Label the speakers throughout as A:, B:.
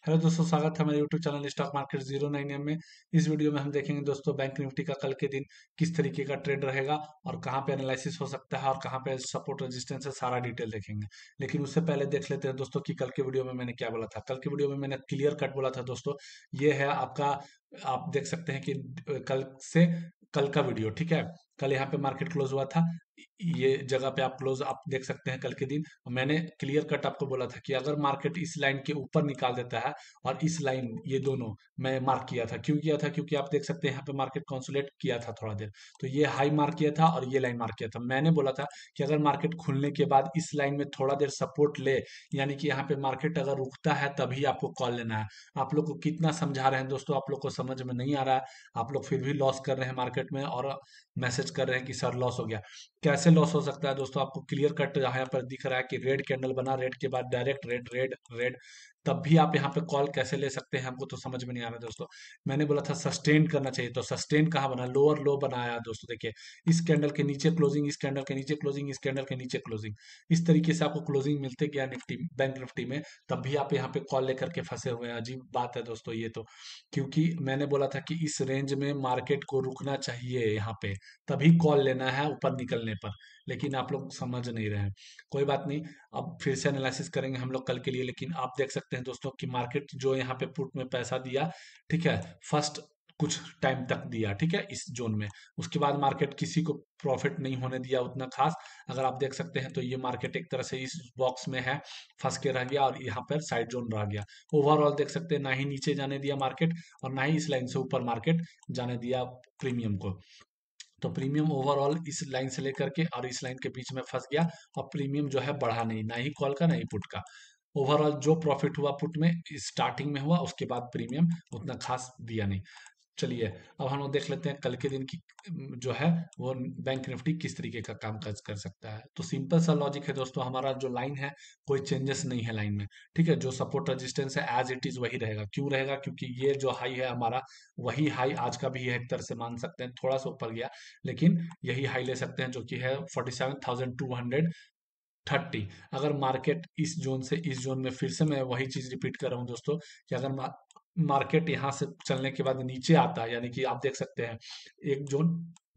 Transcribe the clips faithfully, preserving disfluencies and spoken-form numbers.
A: Hello दोस्तों, स्वागत है हमारे YouTube channel stock market zero nine M में। इस वीडियो में हम देखेंगे दोस्तों बैंक निफ्टी का कल के दिन किस तरीके का ट्रेड रहेगा और कहाँ पे एनालिसिस हो सकता है और कहाँ पे सपोर्ट रेजिस्टेंस है, सारा डिटेल देखेंगे। लेकिन उससे पहले देख लेते हैं दोस्तों कि कल के वीडियो में मैंने क्या बोला था। कल के वीडियो में मैंने क्लियर कट बोला था दोस्तों। ये है आपका, आप देख सकते हैं कि कल से कल का वीडियो, ठीक है। कल यहाँ पे मार्केट क्लोज हुआ था, ये जगह पे आप क्लोज आप देख सकते हैं कल के दिन। मैंने क्लियर कट आपको बोला था कि अगर मार्केट इस लाइन के ऊपर निकाल देता है और इस लाइन, ये दोनों मैं मार्क किया था। क्यों किया था? क्योंकि आप देख सकते हैं यहाँ पे मार्केट कंसोलिडेट किया था थोड़ा देर, तो ये हाई मार्क किया था और ये लाइन मार्क किया था। मैंने बोला था कि अगर मार्केट खुलने के बाद इस लाइन में थोड़ा देर सपोर्ट ले, यानी कि यहाँ पे मार्केट अगर रुकता है तभी आपको कॉल लेना है। आप लोग को कितना समझा रहे हैं दोस्तों, आप लोग को समझ में नहीं आ रहा है। आप लोग फिर भी लॉस कर रहे हैं मार्केट में और मैसेज कर रहे हैं कि सर लॉस हो गया। कैसे लॉस हो सकता है दोस्तों? आपको क्लियर कट यहाँ पर दिख रहा है कि रेड कैंडल बना, रेड के बाद डायरेक्ट रेड रेड रेड, तब भी आप यहाँ पे कॉल कैसे ले सकते हैं? हमको तो समझ में नहीं आ रहा दोस्तों। मैंने बोला था सस्टेन करना चाहिए, तो सस्टेन कहाँ बना? लोअर लो बनाया दोस्तों। देखिए, इस कैंडल के नीचे क्लोजिंग, इस कैंडल के नीचे क्लोजिंग, इस कैंडल के नीचे क्लोजिंग, इस तरीके से आपको क्लोजिंग मिलते गया निफ्टी, बैंक निफ्टी में। तब भी आप यहाँ पे कॉल लेकर के फंसे हुए हैं। अजीब बात है दोस्तों ये तो। क्योंकि मैंने बोला था कि इस रेंज में मार्केट को रुकना चाहिए यहाँ पे, तभी कॉल लेना है ऊपर निकलने पर। लेकिन आप लोग समझ नहीं रहे हैं। कोई बात नहीं, अब फिर से एनालिसिस करेंगे हम लोग कल के लिए। लेकिन आप देख सकते हैं दोस्तों कि मार्केट जो यहाँ पे पुट में पैसा दिया, ठीक है, फर्स्ट कुछ टाइम तक दिया, ठीक है, इस जोन में। उसके बाद मार्केट किसी को प्रॉफिट नहीं होने दिया उतना खास। अगर आप देख सकते हैं तो ये मार्केट एक तरह से इस बॉक्स में है, फंस के रह गया और यहाँ पर साइड जोन रह गया। ओवरऑल देख सकते हैं ना ही नीचे जाने दिया मार्केट और ना ही इस लाइन से ऊपर मार्केट जाने दिया प्रीमियम को। तो प्रीमियम ओवरऑल इस लाइन से लेकर के और इस लाइन के बीच में फंस गया और प्रीमियम जो है बढ़ा नहीं, ना ही कॉल का ना ही पुट का। ओवरऑल जो प्रॉफिट हुआ पुट में स्टार्टिंग में हुआ, उसके बाद प्रीमियम उतना खास दिया नहीं। चलिए, अब हम लोग देख लेते हैं कल के दिन की अम, जो है वो बैंक निफ्टी किस तरीके का काम काज कर सकता है। तो सिंपल सा लॉजिक है दोस्तों, हमारा जो लाइन है कोई चेंजेस नहीं है लाइन में, ठीक है। जो सपोर्ट रेजिस्टेंस है एज इट इज वही रहेगा। क्यों रहेगा? क्योंकि ये जो हाई है हमारा, वही हाई आज का भी है, एक तरह से मान सकते हैं। थोड़ा सा ऊपर गया लेकिन यही हाई ले सकते हैं, जो कि है forty seven thousand two hundred thirty. अगर मार्केट इस जोन से इस जोन में, फिर से मैं वही चीज रिपीट कर रहा हूँ दोस्तों, कि अगर मा, मार्केट यहाँ से चलने के बाद नीचे आता है, यानी कि आप देख सकते हैं एक जोन,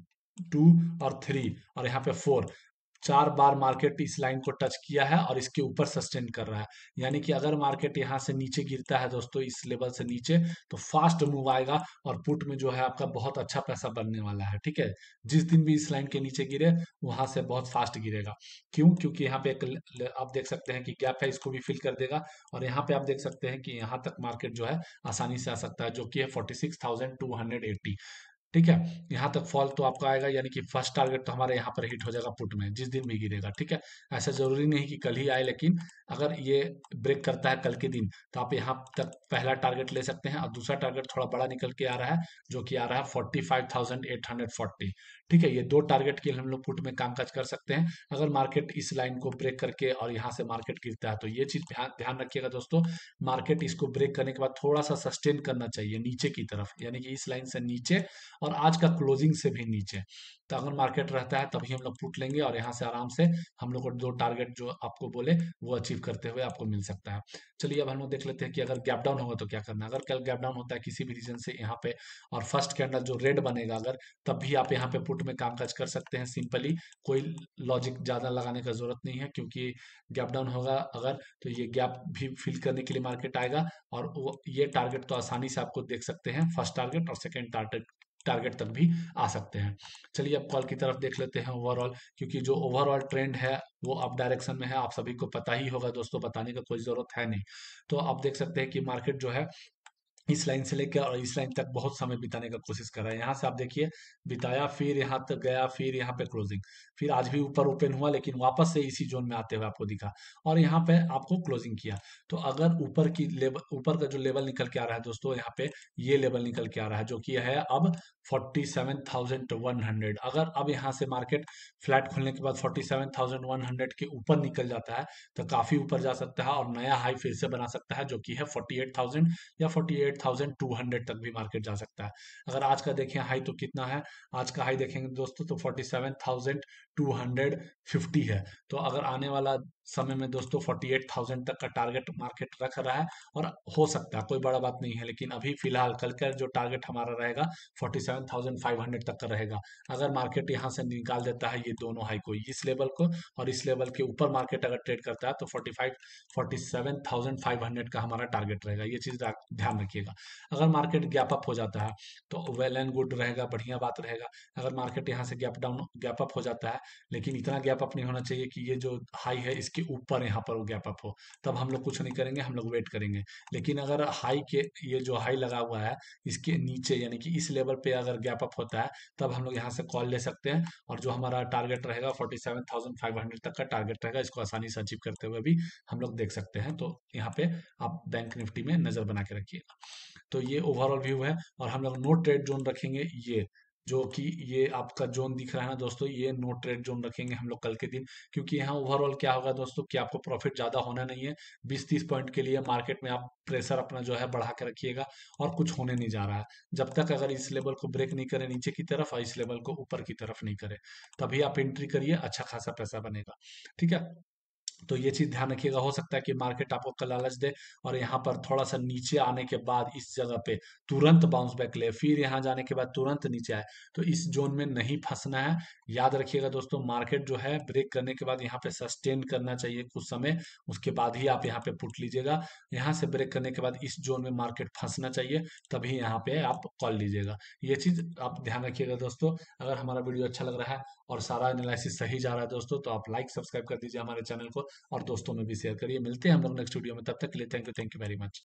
A: टू और थ्री और यहाँ पे फोर, चार बार मार्केट इस लाइन को टच किया है और इसके ऊपर सस्टेन कर रहा है। यानी कि अगर मार्केट यहाँ से नीचे गिरता है दोस्तों, इस लेवल से नीचे, तो फास्ट मूव आएगा और पुट में जो है आपका बहुत अच्छा पैसा बनने वाला है, ठीक है। जिस दिन भी इस लाइन के नीचे गिरे, वहां से बहुत फास्ट गिरेगा। क्यों? क्योंकि यहाँ पे एक ल- ल- आप देख सकते हैं कि गैप है, इसको भी फिल कर देगा। और यहाँ पे आप देख सकते हैं कि यहाँ तक मार्केट जो है आसानी से आ सकता है, जो कि है forty six thousand two hundred eighty. ठीक है। यहाँ तक फॉल तो आपका आएगा, यानी कि फर्स्ट टारगेट तो हमारे यहाँ पर हिट हो जाएगा पुट में, जिस दिन भी गिरेगा, ठीक है। ऐसा जरूरी नहीं कि कल ही आए, लेकिन अगर ये ब्रेक करता है कल के दिन, तो आप यहाँ तक पहला टारगेट ले सकते हैं और दूसरा टारगेट थोड़ा बड़ा निकल के आ रहा है, जो कि आ रहा है forty five thousand eight hundred forty. ठीक है, ये दो टारगेट के लिए हम लोग पुट में कामकाज कर सकते हैं। अगर मार्केट इस लाइन को ब्रेक करके और यहाँ से मार्केट गिरता है, तो ये चीज ध्यान ध्यान रखिएगा दोस्तों। मार्केट इसको ब्रेक करने के बाद थोड़ा सा सस्टेन करना चाहिए नीचे की तरफ, यानी कि इस लाइन से नीचे और आज का क्लोजिंग से भी नीचे। तो अगर मार्केट रहता है तभी हम लोग पुट लेंगे और यहाँ से आराम से हम लोग को दो टारगेट जो आपको बोले वो अचीव करते हुए आपको मिल सकता है। चलिए, अब हम लोग देख लेते हैं कि अगर गैप डाउन होगा तो क्या करना है। अगर कल गैप डाउन होता है किसी भी रीजन से यहाँ पे और फर्स्ट कैंडल जो रेड बनेगा अगर, तब भी आप यहाँ पे पुट में कामकाज कर सकते हैं सिंपली। कोई लॉजिक ज्यादा लगाने का जरूरत नहीं है, क्योंकि गैप डाउन होगा अगर, तो ये गैप भी फिल करने के लिए मार्केट आएगा। और वो ये टारगेट तो आसानी से आपको देख सकते हैं, फर्स्ट टारगेट और सेकेंड टारगेट टारगेट तक भी आ सकते हैं। चलिए, अब कॉल की तरफ देख लेते हैं ओवरऑल, क्योंकि जो ओवरऑल ट्रेंड है वो अप डायरेक्शन में है, आप सभी को पता ही होगा दोस्तों, बताने का कोई जरूरत है नहीं। तो आप देख सकते हैं कि मार्केट जो है इस लाइन से लेकर और इस लाइन तक बहुत समय बिताने का कोशिश कर रहा है। यहाँ से आप देखिए, बिताया, फिर यहाँ तक गया, फिर यहाँ पे क्लोजिंग, फिर आज भी ऊपर ओपन हुआ, लेकिन वापस से इसी जोन में आते हुए आपको दिखा और यहाँ पे आपको क्लोजिंग किया। तो अगर ऊपर की लेवल, ऊपर का जो लेवल निकल के आ रहा है दोस्तों, यहाँ पे ये लेवल निकल के आ रहा है, जो कि है अब forty seven thousand one hundred. अगर अब यहाँ से मार्केट फ्लैट खुलने के बाद forty seven thousand one hundred के ऊपर निकल जाता है, तो काफी ऊपर जा सकता है और नया हाई फिर से बना सकता है, जो कि है फोर्टी एट थाउजेंड, या forty eight thousand two hundred तक भी मार्केट जा सकता है। अगर आज का देखें हाई तो कितना है, आज का हाई देखेंगे दोस्तों तो forty seven thousand two hundred fifty है। तो अगर आने वाला समय में दोस्तों फोर्टी एट थाउजेंड तक का टारगेट मार्केट रख रहा है, और हो सकता है, कोई बड़ा बात नहीं है, लेकिन अभी फिलहाल कल का जो टारगेट हमारा रहेगा forty seven thousand five hundred तक का रहेगा। अगर मार्केट यहाँ से निकाल देता है ये दोनों हाई को, इस लेवल को और इस लेवल के ऊपर मार्केट अगर ट्रेड करता है, तो forty five forty seven thousand five hundred का हमारा टारगेट रहेगा। ये चीज ध्यान रखिएगा। अगर मार्केट गैप अप हो जाता है तो वेल एंड गुड रहेगा, बढ़िया बात रहेगा। अगर मार्केट यहाँ से गैप डाउन गैप अप हो जाता है, लेकिन इतना गैप अप नहीं होना चाहिए कि ये जो हाई है इसके ऊपर यहाँ पर वो गैप अप हो, तब हम लोग कुछ नहीं करेंगे, हम लोग वेट करेंगे। लेकिन अगर हाई के, ये जो हाई लगा हुआ है इसके नीचे यानी कि इस लेवल पे अगर गैप अप होता है, तब हम लोग यहाँ से कॉल ले सकते हैं, और जो हमारा टारगेट रहेगा forty seven thousand five hundred तक का टारगेट रहेगा, इसको आसानी से अचीव करते हुए भी हम लोग देख सकते हैं। तो यहाँ पे आप बैंक निफ्टी में नजर बना के रखिएगा। तो ये ओवरऑल व्यू है, और हम लोग नो ट्रेड जोन रखेंगे, ये जो कि ये आपका जोन दिख रहा है ना दोस्तों, ये नो ट्रेड जोन रखेंगे हम लोग कल के दिन। क्योंकि यहाँ ओवरऑल क्या होगा दोस्तों कि आपको प्रॉफिट ज्यादा होना नहीं है। बीस तीस पॉइंट के लिए मार्केट में आप प्रेशर अपना जो है बढ़ा के रखिएगा, और कुछ होने नहीं जा रहा है। जब तक अगर इस लेवल को ब्रेक नहीं करे नीचे की तरफ, और इस लेवल को ऊपर की तरफ नहीं करे, तभी आप एंट्री करिए, अच्छा खासा पैसा बनेगा। ठीक है। तो ये चीज ध्यान रखिएगा। हो सकता है कि मार्केट आपको कल लालच दे, और यहाँ पर थोड़ा सा नीचे आने के बाद इस जगह पे तुरंत बाउंस बैक ले, फिर यहाँ जाने के बाद तुरंत नीचे आए, तो इस जोन में नहीं फंसना है। याद रखिएगा दोस्तों, मार्केट जो है ब्रेक करने के बाद यहाँ पे सस्टेन करना चाहिए कुछ समय, उसके बाद ही आप यहाँ पे पुट लीजिएगा। यहाँ से ब्रेक करने के बाद इस जोन में मार्केट फंसना चाहिए, तभी यहाँ पे आप कॉल लीजिएगा। ये चीज आप ध्यान रखिएगा दोस्तों। अगर हमारा वीडियो अच्छा लग रहा है और सारा एनालिसिस सही जा रहा है दोस्तों, तो आप लाइक सब्सक्राइब कर दीजिए हमारे चैनल को, और दोस्तों में भी शेयर करिए। मिलते हैं हम लोग नेक्स्ट वीडियो में, तब तक के लिए thank you, thank you very much.